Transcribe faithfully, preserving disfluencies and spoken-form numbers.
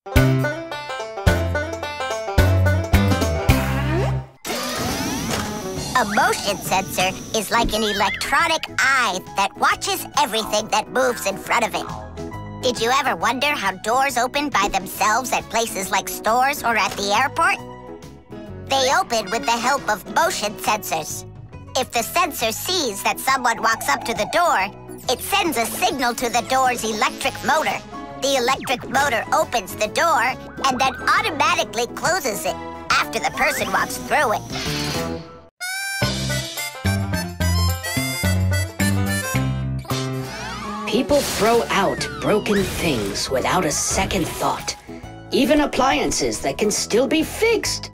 A motion sensor is like an electronic eye that watches everything that moves in front of it. Did you ever wonder how doors open by themselves at places like stores or at the airport? They open with the help of motion sensors. If the sensor sees that someone walks up to the door, it sends a signal to the door's electric motor. The electric motor opens the door and then automatically closes it after the person walks through it. People throw out broken things without a second thought. Even appliances that can still be fixed.